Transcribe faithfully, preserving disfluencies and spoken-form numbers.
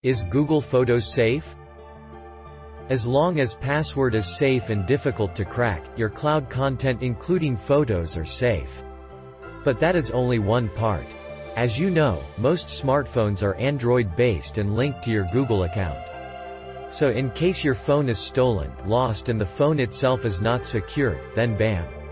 Is Google Photos safe? As long as password is safe and difficult to crack, your cloud content including photos are safe. But that is only one part. As you know, most smartphones are Android-based and linked to your Google account. So in case your phone is stolen, lost and the phone itself is not secure, then bam.